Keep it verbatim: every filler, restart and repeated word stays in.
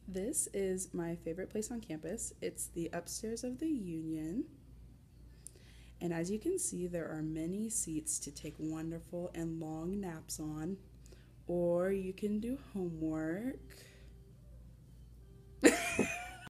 This is my favorite place on campus. It's the upstairs of the Union. And as you can see, there are many seats to take wonderful and long naps on, or you can do homework.